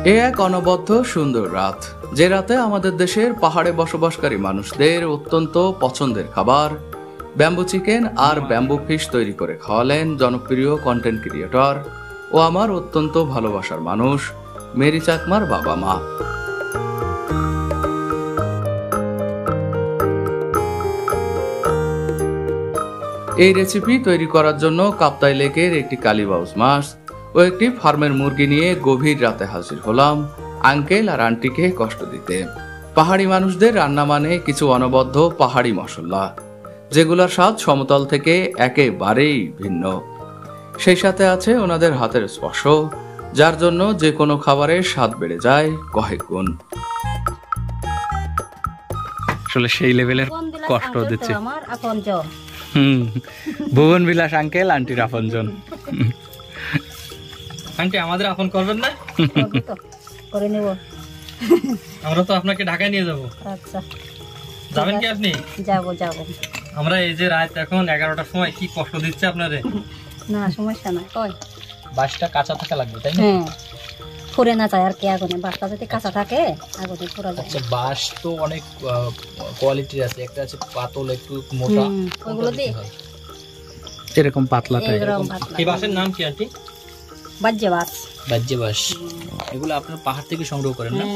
এ এক অনবদ্য সুন্দর রাত, যে রাতে আমাদের দেশের পাহাড়ে বসবাসকারী মানুষদের অত্যন্ত পছন্দের খাবার ব্যাম্বু চিকেন আর ব্যাম্বু ফিশ তৈরি করে খাওয়ালেন জনপ্রিয় কন্টেন্ট ক্রিয়েটর ও আমার অত্যন্ত ভালোবাসার মানুষ মেরি চাকমার বাবা মা। এই রেসিপি তৈরি করার জন্য কাপ্তাই লেকের একটি কালীবাউস মাছ ও একটি ফার্মের মুরগি নিয়ে গভীর রাতে হাজির হলাম আঙ্কেল আর আন্টিকে কষ্ট দিতে। পাহাড়ি মানুষদের রান্না মানে কিছু অনবদ্য পাহাড়ি মশলা, যেগুলোর স্বাদ সমতল থেকে একেবারেই ভিন্ন। সেই সাথে আছে ওনাদের হাতের স্পর্শ, যার জন্য যে কোনো খাবারের স্বাদ বেড়ে যায় কয়েক গুণ। আসলে সেই লেভেলের কষ্ট দিচ্ছে। ভুবন বিলাস আঙ্কেল আন্টির আপনজন। আন্টি আমাদের আপন করবেন না? করে নেব। আমরা তো আপনাকে ঢাকায় নিয়ে যাব। আচ্ছা, যাবেন কি আপনি? যাব। আমরা এই যে রাত এখন 11টার সময় কি কষ্ট দিচ্ছে আপনারে? না সমস্যা নাই। কই বাসটা কাঁচা থাকা লাগবে, তাই না? হ্যাঁ, পুরে না যায় আর কি আগুনে। বাসটা যদি কাঁচা থাকে আগুনে পুরা যায়। আচ্ছা, বাস তো অনেক কোয়ালিটির আছে, একটা আছে পাতল একটু মোটা, ওগুলো দিয়ে এরকম পাতলাটা। এই বাসের নাম কি আন্টি? বাজ্যে বাস। বাজ্যে বাস। এগুলো আপনারা পাহাড় থেকে সংগ্রহ করেন না?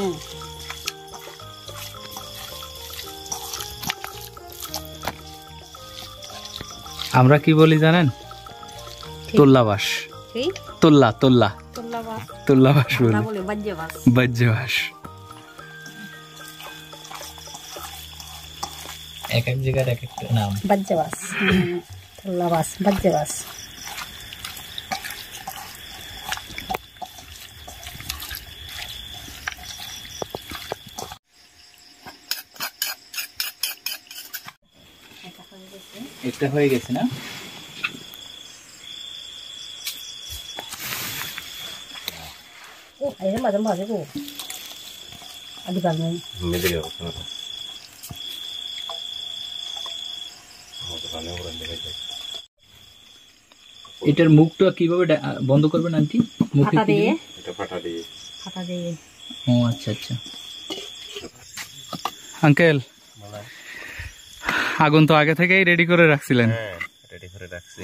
আমরা কি বলি জানেন? তোল্লা বাস। কি? তোল্লা তোল্লা বাস। তোল্লা বাস বলি। না বলে বাজ্যে বাস। বাজ্যে বাস। এক এক জায়গার এক এক নাম। বাজ্যে বাস, তোল্লা বাস, বাজ্যে বাস। একটা হয়ে গেছে না? ও এই মাঝে মাঝে গো আদি গাল নেই মেদে গেল না। এটার মুখটা কিভাবে বন্ধ করবেন আন্টি? মুখে ফাটা দিয়ে, এটা ফাটা দিয়ে। ফাটা দিয়ে। ও আচ্ছা আচ্ছা। আঙ্কেল আগুন তো আগে থেকেই রেডি করে রাখছিলেন? হ্যাঁ, রেডি করে রাখছি।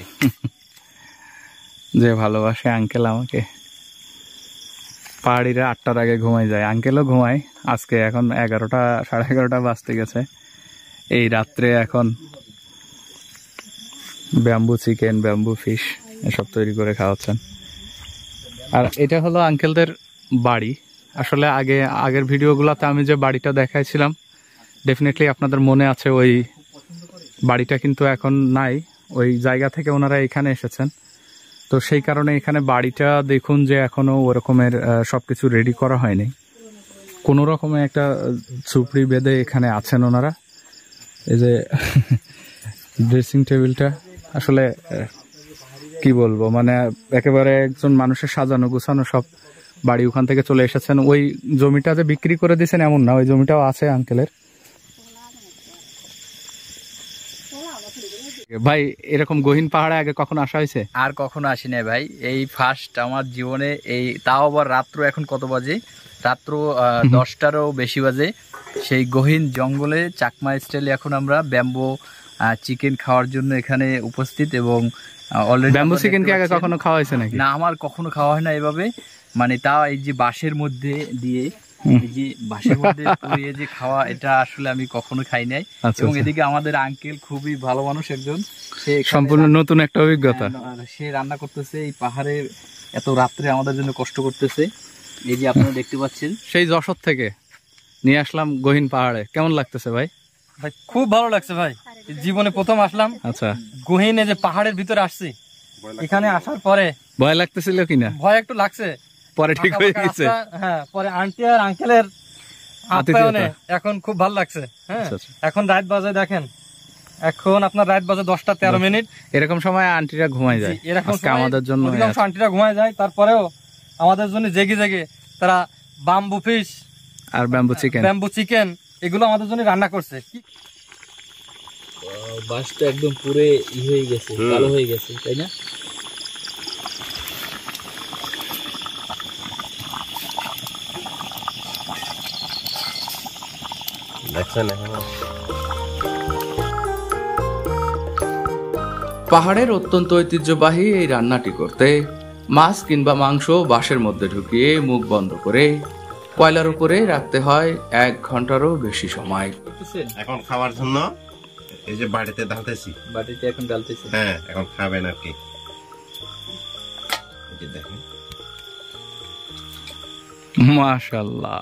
যে ভালোবাসে আঙ্কেল আমাকে। পাহাড়িরা 8টার আগে ঘুমাই যায়, আঙ্কেলও ঘুমায়। আজকে এখন 11টা, 11:30 বাজতে গেছে। এই রাত্রে এখন ব্যাম্বু চিকেন, ব্যাম্বু ফিশ এসব তৈরি করে খাওয়াচ্ছেন। আর এটা হলো আঙ্কেলদের বাড়ি। আসলে আগের ভিডিওগুলোতে আমি যে বাড়িটা দেখাইছিলাম, ডেফিনেটলি আপনাদের মনে আছে, ওই বাড়িটা কিন্তু এখন নাই। ওই জায়গা থেকে ওনারা এখানে এসেছেন। তো সেই কারণে এখানে বাড়িটা দেখুন যে এখনো ওরকমের সবকিছু রেডি করা হয়নি। কোনো রকমের একটা ঝুপড়ি বেঁধে এখানে আছেন ওনারা। এই যে ড্রেসিং টেবিলটা আসলে কি বলবো, মানে একেবারে একজন মানুষের সাজানো গুছানো সব বাড়ি ওখান থেকে চলে এসেছেন। ওই জমিটা যে বিক্রি করে দিয়েছেন এমন না, ওই জমিটাও আছে আঙ্কেলের। ভাই এরকম গহীন পাহাড়ে আগে কখনো আসা হয়েছে? আর কখনো আসি নাই ভাই, এই ফার্স্ট আমার জীবনে। এই তাও আবার রাত্র, এখন কত বাজে? রাত্র 10টারও বেশি বাজে। সেই গহীন জঙ্গলে চাকমা স্টাইলে এখন আমরা ব্যাম্বো চিকেন খাওয়ার জন্য এখানে উপস্থিত। এবং অলরেডি ব্যাম্বু চিকেন কি আগে কখনো খাওয়া হয়েছে নাকি? না, আমার কখনো খাওয়া হয় না এভাবে। মানে তাও এই যে বাঁশের মধ্যে দিয়ে, এই যে বাঁশের মধ্যে পুড়িয়ে যে খাওয়া, এটা আসলে আমি কখনো খাই নাই। এবং এদিকে আমাদের আঙ্কেল খুবই ভালো মানুষ একজন, সে সম্পূর্ণ নতুন একটা অভিজ্ঞতা। সে রান্না করতেছে এই পাহাড়ে, এত রাত্রে আমাদের জন্য কষ্ট করতেছে। এই যে আপনারা দেখতে পাচ্ছেন, সেই যশোর থেকে নিয়ে আসলাম গহীন পাহাড়ে। কেমন লাগতেছে ভাই? ভাই খুব ভালো লাগছে ভাই, জীবনে প্রথম আসলাম। আচ্ছা, গহীনে যে পাহাড়ের ভিতরে আসছি, এখানে আসার পরে ভয় লাগতেছিল কিনা? ভয় একটু লাগছে, পরে ঠিক হয়ে গেছে। হ্যাঁ, পরে আন্টি আর আঙ্কেলের আপ্যায়নে এখন খুব ভালো লাগছে। হ্যাঁ, এখন রাত বাজে, দেখেন এখন আপনার রাত বাজে 10:13। এরকম সময় আন্টিরা ঘুমায় যায়। এরকম আমাদের জন্য অধিকাংশ আন্টিরা ঘুমায় যায়, তারপরেও আমাদের জন্য জেগে জেগে তারা ব্যাম্বু ফিশ আর ব্যাম্বু চিকেন এগুলো আমাদের জন্য রান্না করছে। বাসটা একদম পুরে হয়ে গেছে, কালো হয়ে গেছে, তাই না? দেখছেন এখন পাহাড়ের অত্যন্ত ঐতিহ্যবাহী এই রান্নাটি করতে মাছ কিংবা মাংস বাঁশের মধ্যে ঢুকিয়ে মুখ বন্ধ করে কয়লার উপরে রাখতে হয় 1 ঘন্টারও বেশি সময়। এখন খাওয়ার জন্য এই যে বাড়িতে ঢালতেছি, বাটিতে এখন ডালতেছি। হ্যাঁ এখন খাবেন আর কি। এই যে দেখেন মাশাআল্লাহ।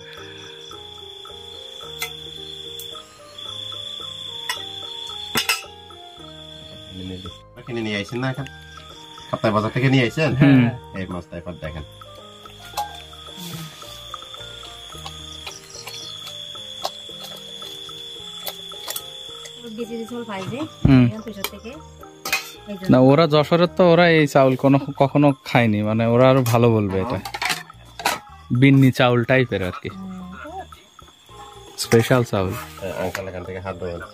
কিনে নিয়ে আইছেন না এখন, সপ্তাহ বাজার থেকে নিয়ে আইছেন। এই মাছটা এবার দেখেন বেশি ঝোল পাই যে পেশার থেকে এই না, ওরা যশোরের তো ওরা এই চাউল কখনো খায়নি, মানে ওরা আরো ভালো বলবে এটা বিন্নি চাউল টাইপের আর কি, স্পেশাল চাউল। আঙ্কাল এখান থেকে হাত ধোয়েন।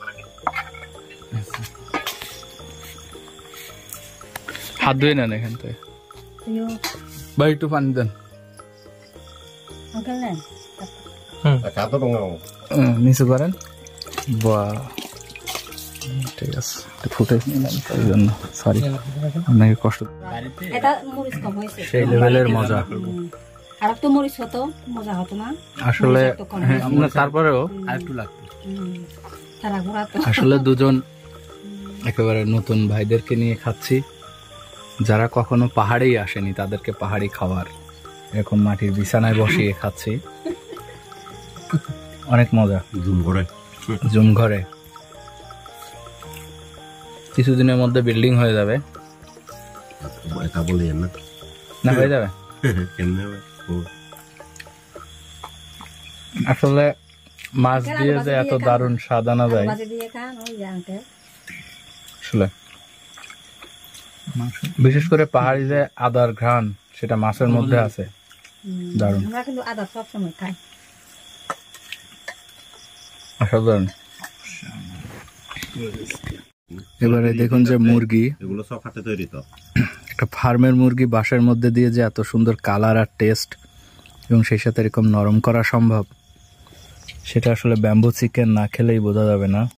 হাত ধুয়ে নেন এখান থেকে। ভাই একটু পানি দেন। আঙ্কেল নেন খাতো ডোঙাও নিচে করেন। বাহ, ঠিক আছে, ফুটে নিলাম তাই জন্য সরি, আপনাকে কষ্ট। এটা মরিচ কম হয়েছে, সেই লেভেলের মজা। আর তো মরিচ হতো মজা হতো না আসলে আমরা তারপরেও আরেকটু লাগতো। তারা ঘোরা তো আসলে দুজন একেবারে নতুন ভাইদেরকে নিয়ে খাচ্ছি, যারা কখনো পাহাড়েই আসেনি তাদেরকে পাহাড়ি খাবার এরকম মাটির বিছানায় বসিয়ে খাচ্ছি, অনেক মজা। জুম ঘরে কিছুদিনের মধ্যে বিল্ডিং হয়ে যাবে এটা বলেন না, না হয়ে যাবে। কেমনে হবে? আসলে মাছ দিয়ে যে এত দারুণ স্বাদ আনা যায়, বাজে দিয়ে খান ওই যে আঙ্কেল। আসলে বিশেষ করে পাহাড়ি যে আদার ঘ্রাণ সেটা মাছের মধ্যে আছে, দারুণ, আমরা কিন্তু আদা সব সময় খাই। অসাধারণ। এবারে দেখুন যে মুরগি, এগুলো সব হাতে তৈরি তো, একটা ফার্মের মুরগি বাঁশের মধ্যে দিয়ে যে এত সুন্দর কালার আর টেস্ট এবং সেই সাথে এরকম নরম করা সম্ভব, সেটা আসলে ব্যাম্বু চিকেন না খেলেই বোঝা যাবে না।